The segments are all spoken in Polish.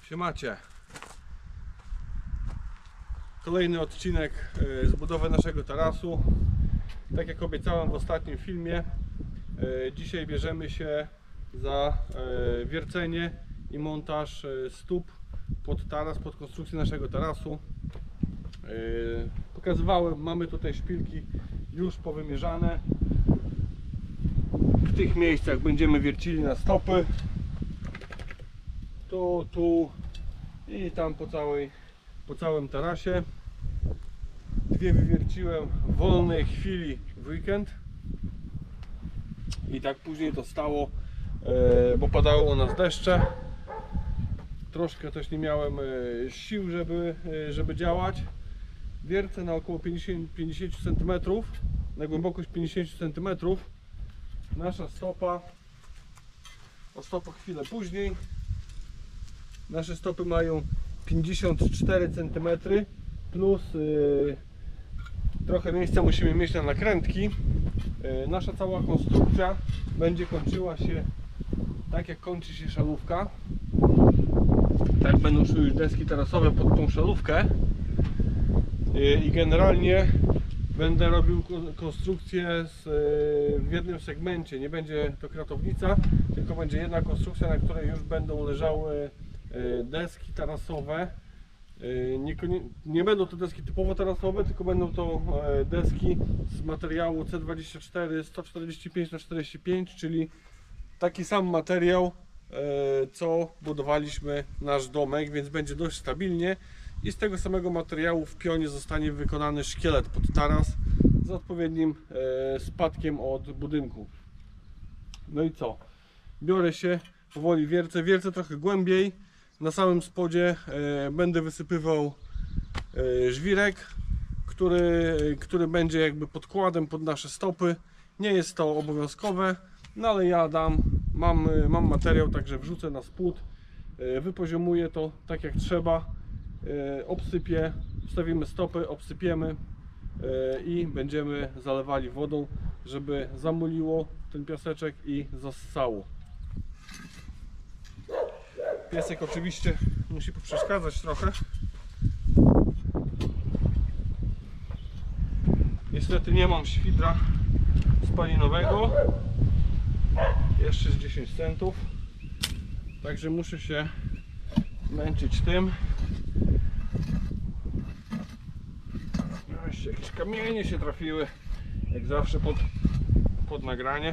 Siemacie. Kolejny odcinek z budowy naszego tarasu. Tak jak obiecałem w ostatnim filmie, dzisiaj bierzemy się za wiercenie i montaż stóp pod taras, pod konstrukcję naszego tarasu. Pokazywałem, mamy tutaj szpilki już powymierzane. W tych miejscach będziemy wiercili na stopy. Tu i tam po całym tarasie. Dwie wywierciłem w wolnej chwili w weekend i tak później to stało, bo padało u nas deszcze. Troszkę też nie miałem sił, żeby działać. Wiercę na około 50 cm, na głębokość 50 cm. Nasza stopa, o stopę chwilę później. Nasze stopy mają 54 cm plus trochę miejsca musimy mieć na nakrętki. Nasza cała konstrukcja będzie kończyła się tak jak kończy się szalówka. Tak będą szły już deski tarasowe pod tą szalówkę. I generalnie będę robił konstrukcję w jednym segmencie. Nie będzie to kratownica, tylko będzie jedna konstrukcja, na której już będą leżały deski tarasowe. Nie będą to deski typowo tarasowe, tylko będą to deski z materiału C24 145×45, czyli taki sam materiał, co budowaliśmy nasz domek, więc będzie dość stabilnie i z tego samego materiału w pionie zostanie wykonany szkielet pod taras z odpowiednim spadkiem od budynku. No i co? Biorę się, powoli wiercę trochę głębiej. Na samym spodzie będę wysypywał żwirek, który będzie jakby podkładem pod nasze stopy. Nie jest to obowiązkowe, no ale ja mam materiał, także wrzucę na spód, wypoziomuję to tak jak trzeba, obsypię, wstawimy stopy, obsypiemy i będziemy zalewali wodą, żeby zamuliło ten piaseczek i zassało. Piesek oczywiście musi poprzeszkadzać trochę. Niestety nie mam świdra spalinowego. Jeszcze z 10 centów. Także muszę się męczyć tym. Jeszcze jakieś kamienie się trafiły, jak zawsze pod nagranie.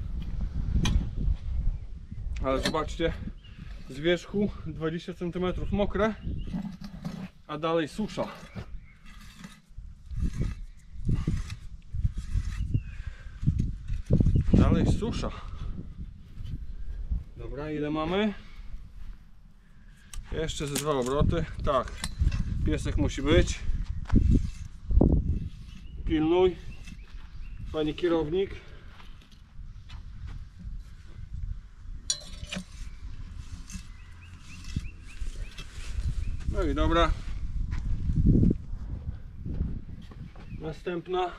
Ale zobaczcie, z wierzchu 20 cm mokre, a dalej susza. Dalej susza. Dobra, ile mamy? Jeszcze ze 2 obroty. Tak, piesek musi być. Pilnuj, panie kierownik. No i dobra. Następna.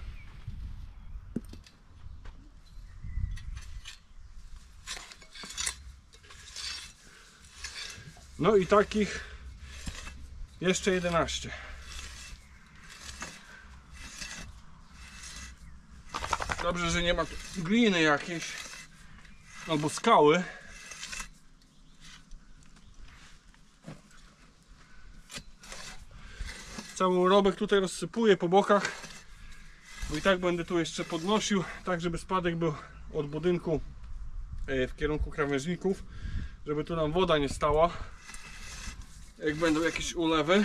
No i takich jeszcze 11. Dobrze, że nie ma tu gliny jakiejś albo skały. Cały robek tutaj rozsypuję po bokach, bo i tak będę tu jeszcze podnosił, tak żeby spadek był od budynku w kierunku krawężników, żeby tu nam woda nie stała, jak będą jakieś ulewy.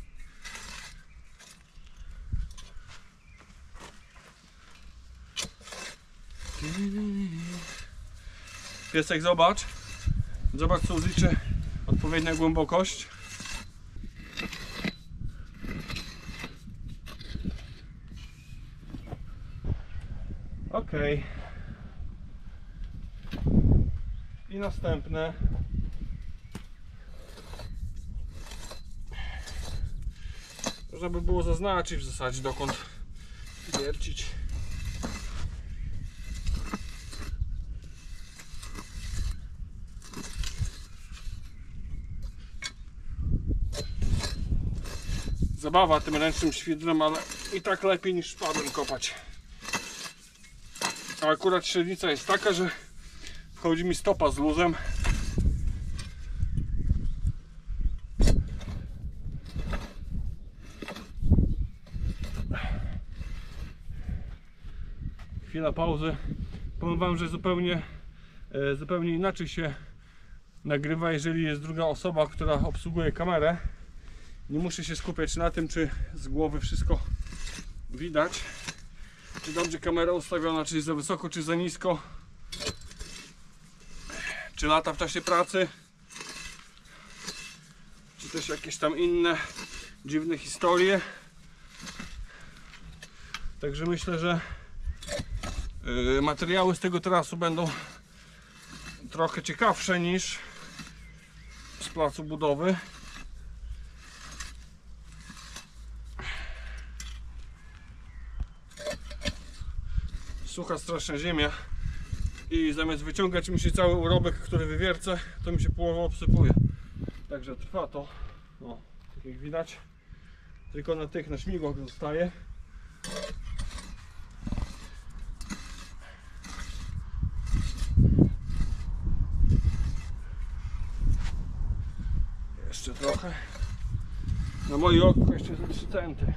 Piesek, zobacz co liczę odpowiednia głębokość. Ok. I następne. Żeby było zaznaczyć w zasadzie dokąd wiercić. zabawa tym ręcznym świdrem, ale i tak lepiej niż szpadłem kopać. A akurat średnica jest taka, że wchodzi mi stopa z luzem. Chwila pauzy. Powiem wam, że zupełnie inaczej się nagrywa, jeżeli jest druga osoba, która obsługuje kamerę. Nie muszę się skupiać na tym, czy z głowy wszystko widać, czy dobrze kamera ustawiona, czy za wysoko, czy za nisko, czy lata w czasie pracy, czy też jakieś tam inne dziwne historie. Także myślę, że materiały z tego terasu będą trochę ciekawsze niż z placu budowy. Sucha straszna ziemia i zamiast wyciągać mi się cały urobek, który wywiercę, to mi się połowa obsypuje. Także trwa to, no, tak jak widać, tylko na tych na śmigłach zostaje. Jeszcze trochę. Na moje oko jeszcze za 3 centy.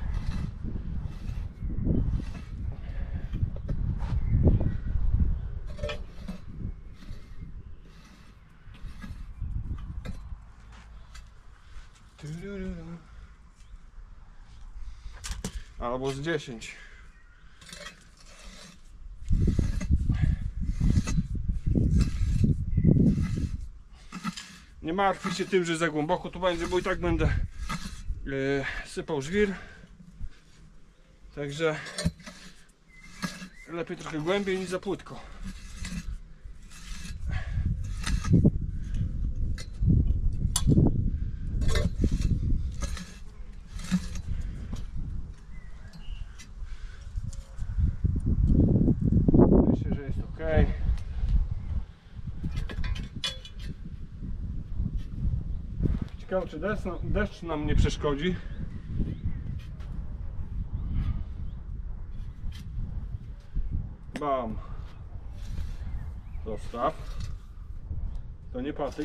Albo z 10. Nie martwcie się tym, że za głęboko tu będzie, bo i tak będę sypał żwir. Także lepiej trochę głębiej niż za płytko. Myślę, że jest ok. Ciekawe, czy deszcz nam nie przeszkodzi. Bam. Zostaw. To nie patyk.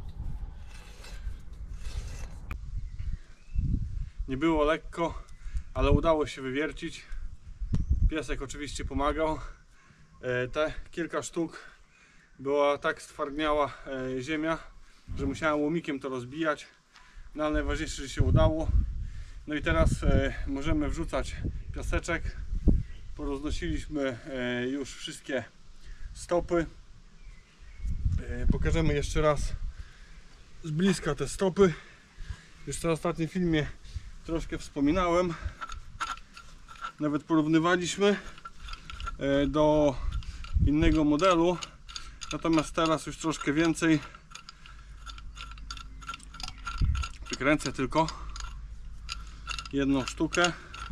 Nie było lekko, ale udało się wywiercić. Piesek oczywiście pomagał. Te kilka sztuk była tak stwardniała ziemia, że musiałem łomikiem to rozbijać. No ale najważniejsze, że się udało. No i teraz możemy wrzucać piaseczek. Poroznosiliśmy już wszystkie stopy. Pokażemy jeszcze raz z bliska te stopy. Już na ostatnim filmie troszkę wspominałem. Nawet porównywaliśmy do innego modelu. Natomiast teraz już troszkę więcej. Wykręcę tylko jedną sztukę.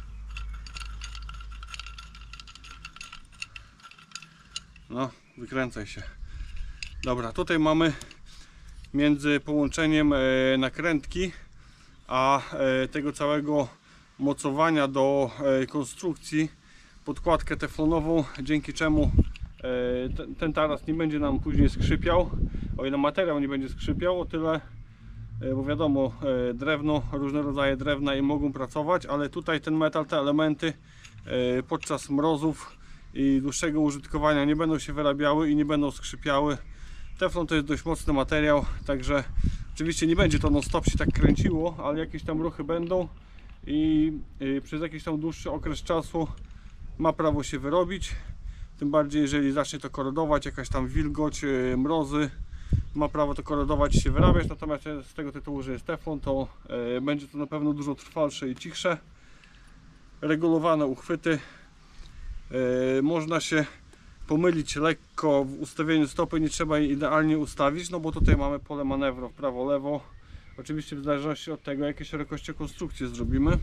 No, wykręcaj się. Dobra, tutaj mamy między połączeniem nakrętki a tego całego mocowania do konstrukcji podkładkę teflonową, dzięki czemu ten taras nie będzie nam później skrzypiał. O ile materiał nie będzie skrzypiał, o tyle, bo wiadomo, drewno, różne rodzaje drewna i mogą pracować, ale tutaj ten metal, te elementy podczas mrozów i dłuższego użytkowania nie będą się wyrabiały i nie będą skrzypiały. Teflon to jest dość mocny materiał, także oczywiście nie będzie to non stop się tak kręciło, ale jakieś tam ruchy będą i przez jakiś tam dłuższy okres czasu ma prawo się wyrobić. Tym bardziej jeżeli zacznie to korodować, jakaś tam wilgoć, mrozy, ma prawo to korodować i się wyrabiać. Natomiast z tego tytułu, że jest teflon, to będzie to na pewno dużo trwalsze i cichsze. Regulowane uchwyty. Można się pomylić lekko w ustawieniu stopy, nie trzeba jej idealnie ustawić, no bo tutaj mamy pole manewru w prawo, lewo. Oczywiście w zależności od tego, jakie szerokości konstrukcji zrobimy.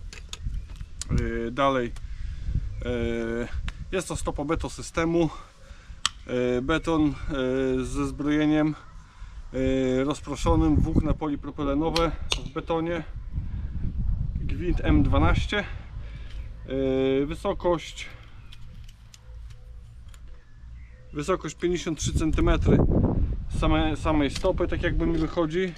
Dalej jest to stopa beton systemu. Beton ze zbrojeniem rozproszonym, włókna polipropylenowe w betonie. gwint M12, wysokość 53 cm samej stopy, tak jakby mi wychodzi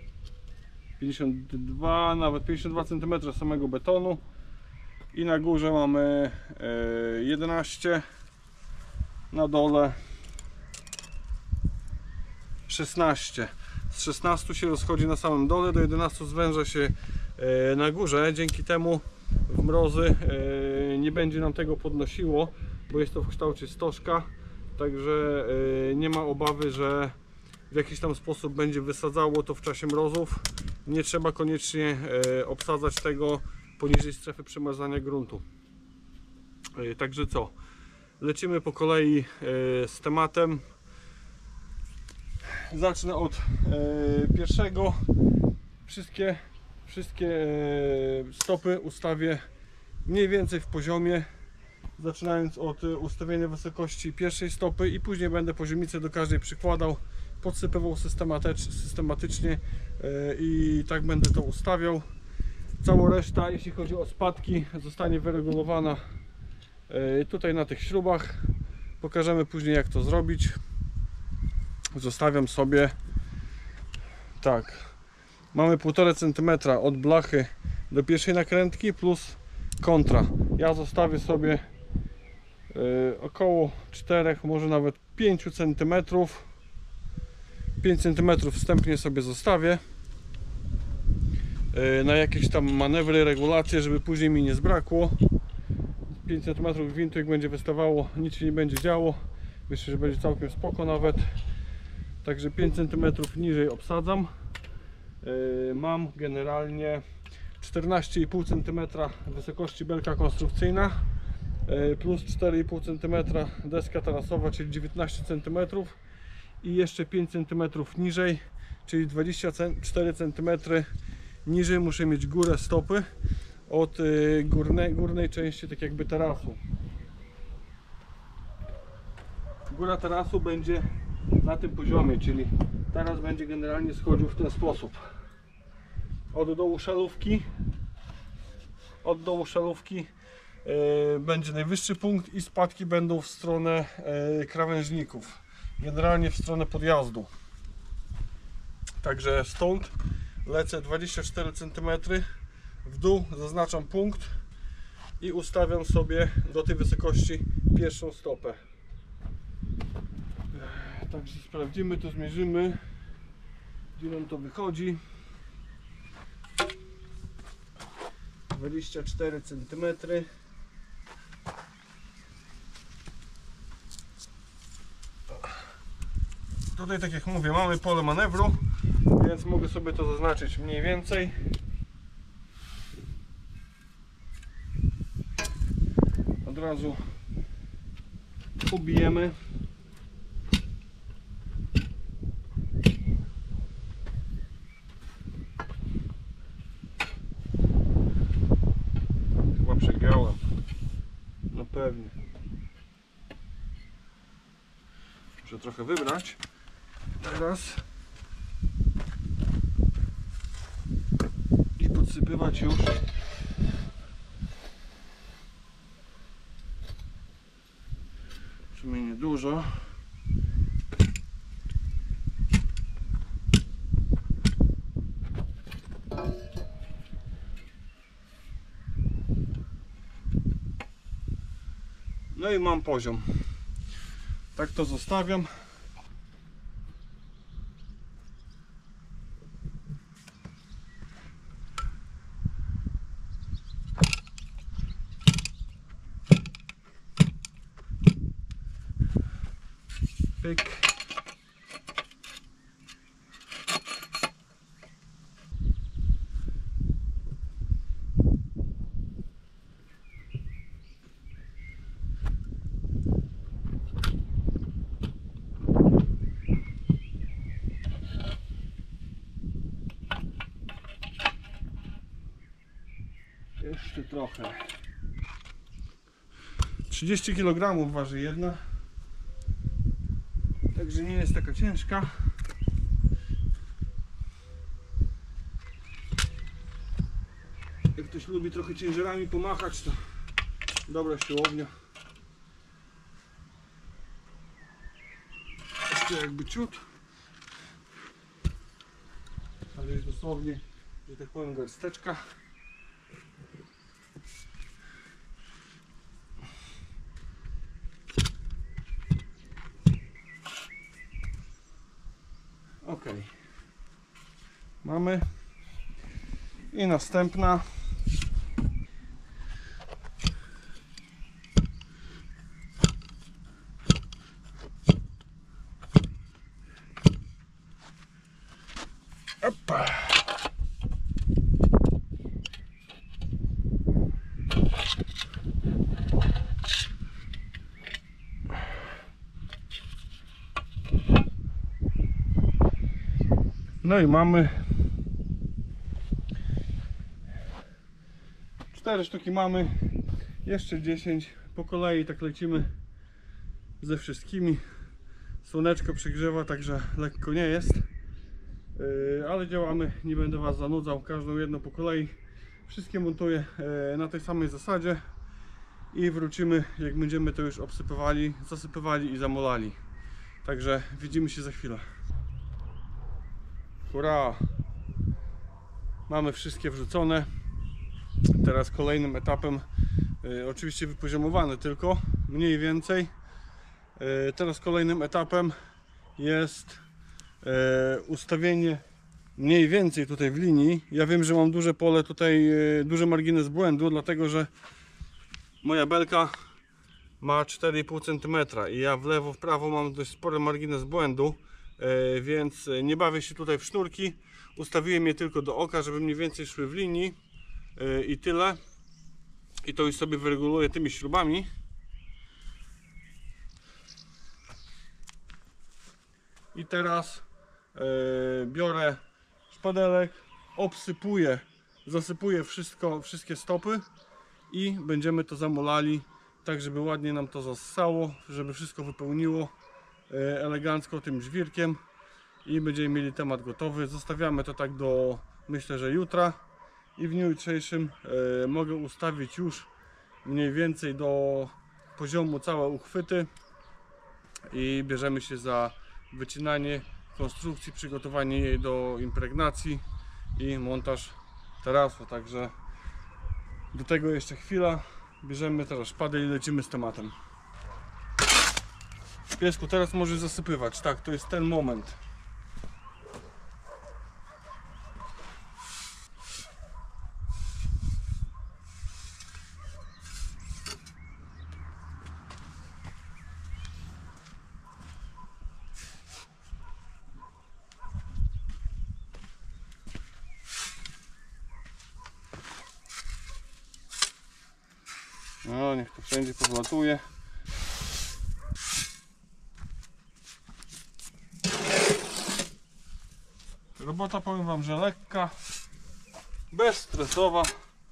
52, nawet 52 cm samego betonu, i na górze mamy 11, na dole 16. Z 16 się rozchodzi na samym dole, do 11 zwęża się na górze. Dzięki temu w mrozy nie będzie nam tego podnosiło, bo jest to w kształcie stożka, także nie ma obawy, że w jakiś tam sposób będzie wysadzało to w czasie mrozów. Nie trzeba koniecznie obsadzać tego poniżej strefy przemarzania gruntu. Także co? Lecimy po kolei z tematem. Zacznę od pierwszego. Wszystkie stopy ustawię mniej więcej w poziomie, zaczynając od ustawienia wysokości pierwszej stopy, i później będę poziomicę do każdej przykładał, podsypywał systematycznie i tak będę to ustawiał. Cała reszta, jeśli chodzi o spadki, zostanie wyregulowana tutaj na tych śrubach. Pokażemy później, jak to zrobić. Zostawiam sobie tak, mamy 1,5 cm od blachy do pierwszej nakrętki plus kontra. Ja zostawię sobie około 4, może nawet 5 cm. 5 cm wstępnie sobie zostawię na jakieś tam manewry, regulacje, żeby później mi nie zbrakło. 5 cm gwintu, jak będzie wystawało, nic się nie będzie działo. Myślę, że będzie całkiem spoko nawet. Także 5 cm niżej obsadzam. Mam generalnie 14,5 cm wysokości belka konstrukcyjna plus 4,5 cm deska tarasowa, czyli 19 cm, i jeszcze 5 cm niżej, czyli 24 cm niżej muszę mieć górę stopy od górnej części, tak jakby tarasu. Góra tarasu będzie na tym poziomie, czyli taras będzie generalnie schodził w ten sposób. Od dołu szalówki będzie najwyższy punkt i spadki będą w stronę krawężników, generalnie w stronę podjazdu. Także stąd lecę 24 cm w dół, zaznaczam punkt i ustawiam sobie do tej wysokości pierwszą stopę. Także sprawdzimy to, zmierzymy, gdzie nam to wychodzi. 24 cm. Tutaj, tak jak mówię, mamy pole manewru, więc mogę sobie to zaznaczyć mniej więcej. Od razu ubijemy. Chyba przegiąłem. No pewnie. Muszę trochę wybrać. Teraz i podsypywać już przynajmniej dużo. No i mam poziom. Tak to zostawiam. Pyk. Jeszcze trochę. 30 kg waży jedna. Także nie jest taka ciężka. Jak ktoś lubi trochę ciężarami pomachać, to dobra siłownia. Jeszcze jakby ciut, ale jest dosłownie, że tak powiem, garsteczka. Ok, mamy i następna. Opa. No i mamy 4 sztuki, mamy jeszcze 10 po kolei, tak lecimy ze wszystkimi. Słoneczko przygrzewa, także lekko nie jest, ale działamy, nie będę Was zanudzał, każdą jedną po kolei. Wszystkie montuję na tej samej zasadzie i wrócimy, jak będziemy to już obsypywali, zasypywali i zamolali. Także widzimy się za chwilę. Hurra! Mamy wszystkie wrzucone. Teraz kolejnym etapem, oczywiście wypoziomowane tylko, mniej więcej. Teraz kolejnym etapem jest ustawienie mniej więcej tutaj w linii. Ja wiem, że mam duże pole tutaj, duży margines błędu, dlatego że moja belka ma 4,5 cm i ja w lewo, w prawo mam dość spory margines błędu, więc nie bawię się tutaj w sznurki. Ustawiłem je tylko do oka, żeby mniej więcej szły w linii i tyle. I to już sobie wyreguluję tymi śrubami. I teraz biorę szpadelek, obsypuję, zasypuję wszystkie stopy i będziemy to zamolali tak, żeby ładnie nam to zassało, żeby wszystko wypełniło elegancko tym żwirkiem i będziemy mieli temat gotowy. Zostawiamy to tak do, myślę, że jutra i w dniu jutrzejszym mogę ustawić już mniej więcej do poziomu całe uchwyty i bierzemy się za wycinanie konstrukcji, przygotowanie jej do impregnacji i montaż tarasu. Także do tego jeszcze chwila. Bierzemy teraz szpadę i lecimy z tematem. Piesku, teraz możesz zasypywać. Tak, to jest ten moment. No, niech to wszędzie powlatuje. Robota, powiem Wam, że lekka, bezstresowa.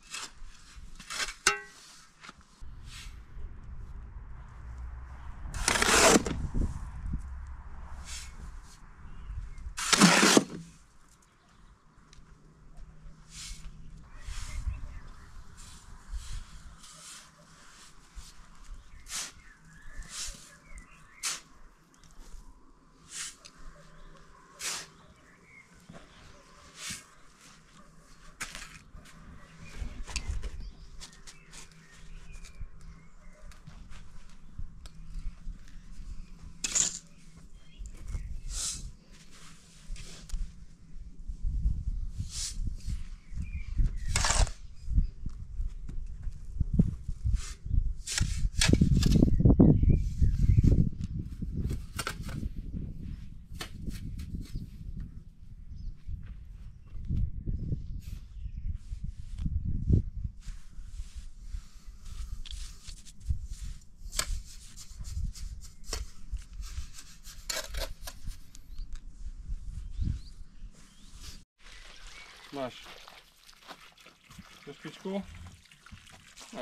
Masz. Chcesz pićku? Masz.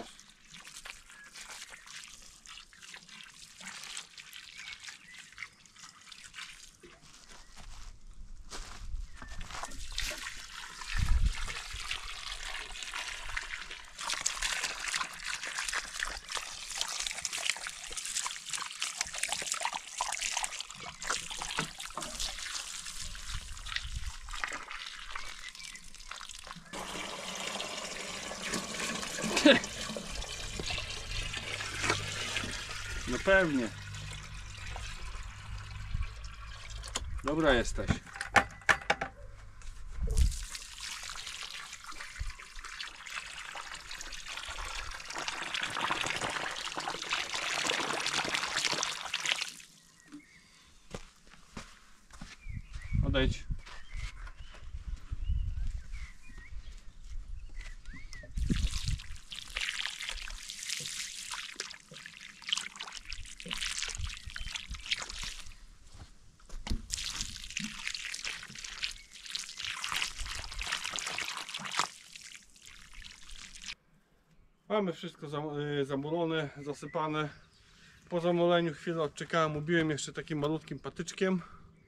Pewnie. Dobra jesteś. Odejdź. Mamy wszystko zamulone, zasypane. Po zamoleniu chwilę odczekałem, ubiłem jeszcze takim malutkim patyczkiem.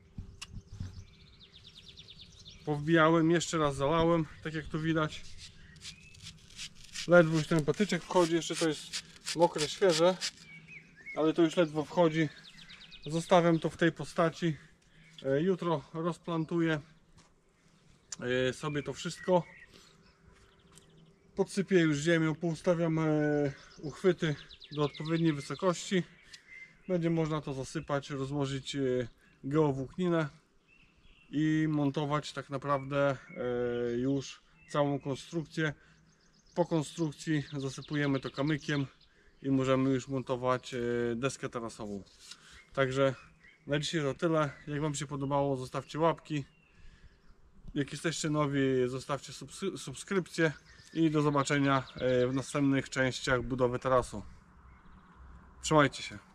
Powbijałem, jeszcze raz zalałem, tak jak tu widać. Ledwo już ten patyczek wchodzi, jeszcze to jest mokre, świeże, ale to już ledwo wchodzi. Zostawiam to w tej postaci. Jutro rozplantuję sobie to wszystko. Podsypię już ziemią, poustawiam uchwyty do odpowiedniej wysokości. Będzie można to zasypać, rozłożyć geowłókninę i montować tak naprawdę już całą konstrukcję. Po konstrukcji zasypujemy to kamykiem i możemy już montować deskę tarasową. Także na dzisiaj to tyle. Jak Wam się podobało, zostawcie łapki. Jak jesteście nowi, zostawcie subskrypcję i do zobaczenia w następnych częściach budowy tarasu. Trzymajcie się.